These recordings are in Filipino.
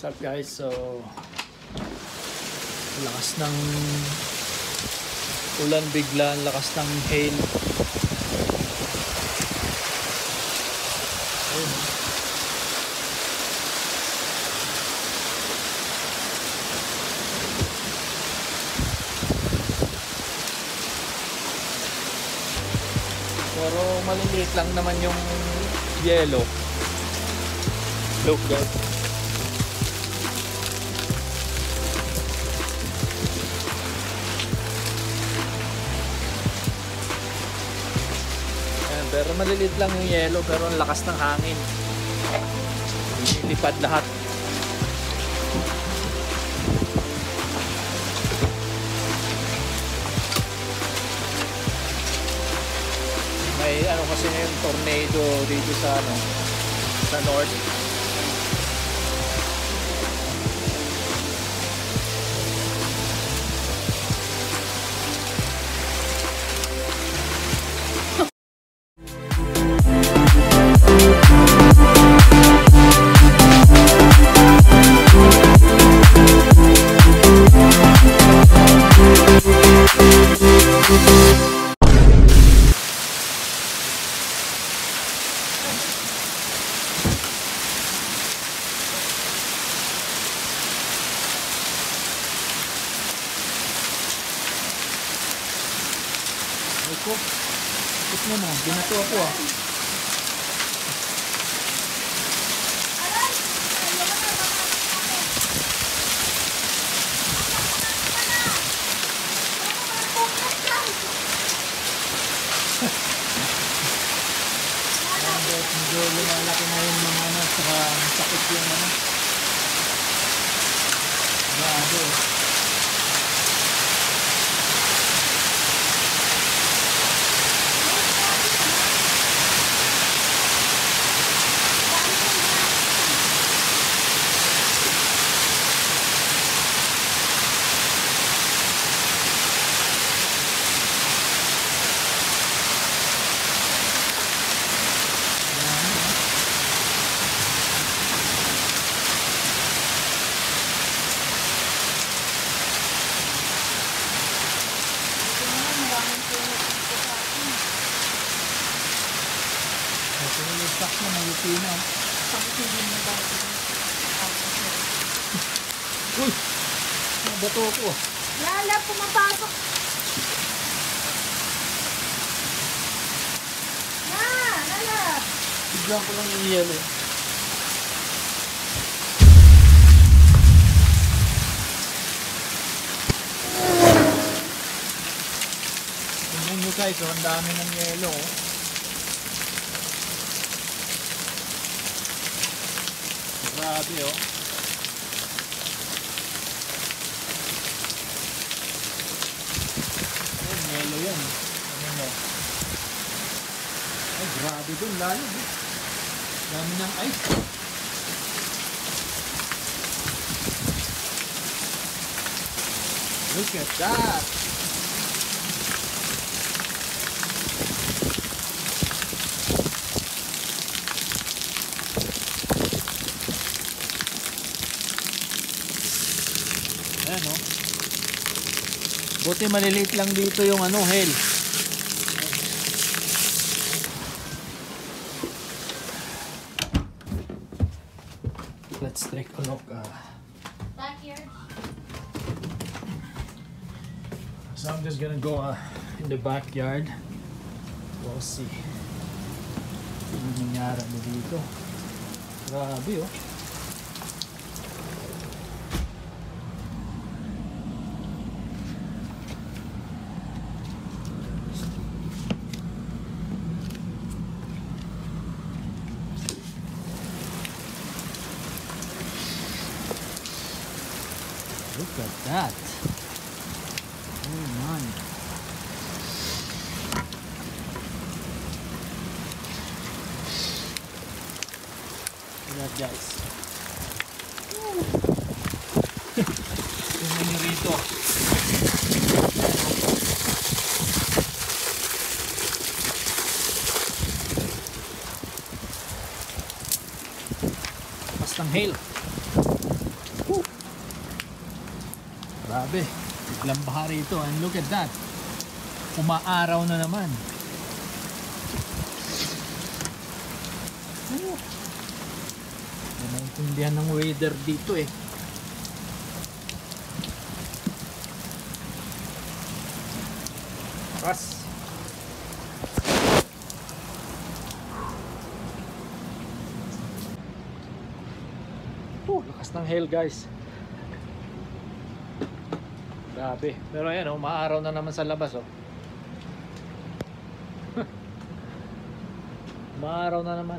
What's up guys? So lakas ng ulan bigla, lakas ng hail. Ayun. Pero maliliit lang naman yung yelo. Look guys. Pero maliliit lang yung yelo, pero ang lakas ng hangin. Lipad lahat. May ano kasi yung tornado dito sa sa north. Ko, ikot mo na, binato ako ah. Medyo lumalaki na yung mga ano, saka sakit yung ano. Grabe. Sak na malupi na. Uy! Nabato ako. Lala, pumapasok. Lala. Biglang ko lang yung yelo. Tingnan nyo guys, ang dami ng yelo. Grabe oh. Ayun, yelo yan. Ano mo? Ay, grabe dun. Lalo. Dami ng ice. Look at that. Ayan o. Buti maliliit lang dito yung ano, hail. Let's take a look. Backyard. So I'm just gonna go in the backyard. We'll see. Ano nangyari mo dito? Grabe oh. Look at that. Oh man. Look at that guys. Tingnan nyo rito. Lakas ng hail. Grabe, biglang baha rito. And look at that. Umaaraw na naman. Hindi naintindihan ng weather dito eh. Lakas. Lakas ng hail guys. Grabe. Pero ayan oh, maaraw na naman sa labas oh. Maaraw na naman.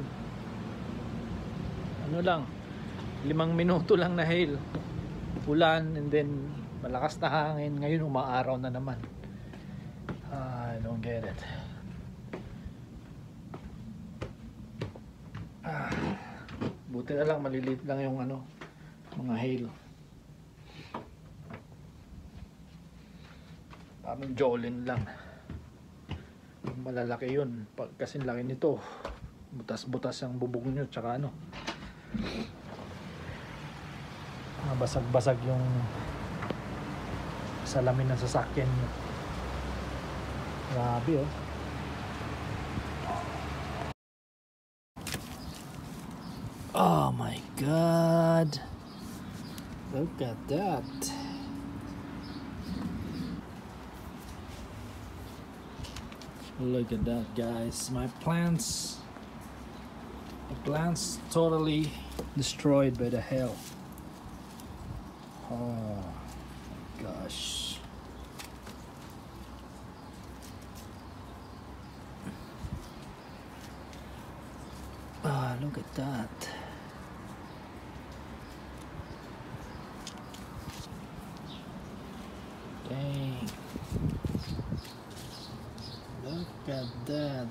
Ano lang, 5 minuto lang na hail, ulan, and then malakas na hangin. Ngayon umaaraw na naman. I don't get it. Buti na lang maliliit lang yung ano, mga hail. Parang jolin lang. Malalaki yun. Kasi laki nito. Butas-butas ang bubog nyo. Tsaka ano, basag-basag yung salamin ng sasakyan nyo. Grabe oh. Oh my God. Look at that. Look at that guys. My plants totally destroyed by the hail. Oh gosh. Look at that. Dang. Look at that.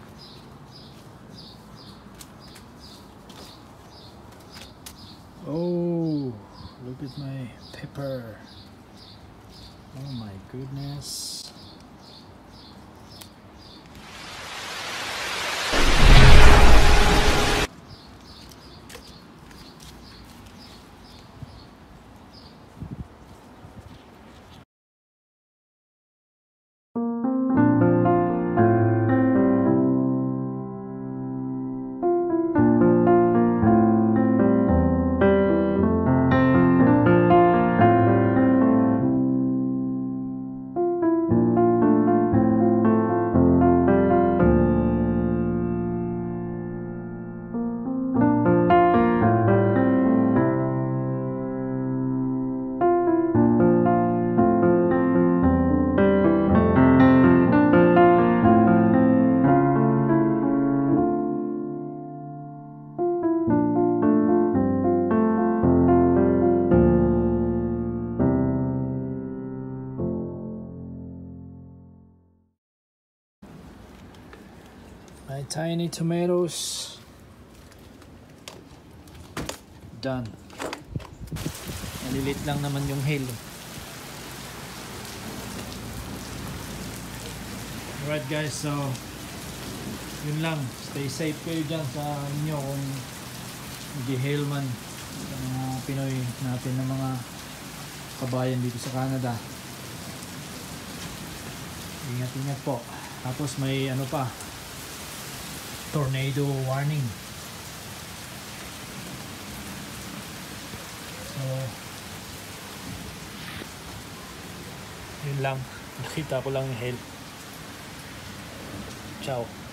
Oh, look at my pepper. Oh my goodness. My tiny tomatoes done. Malilit lang naman yung hail. Alright guys, so yun lang. Stay safe kayo dyan sa inyo kung nag-hail man sa mga Pinoy natin na mga kabayan dito sa Canada. Ingat-ingat po. Tapos may ano pa, tornado warning. So yun lang, nakita ko lang yung hail. Ciao.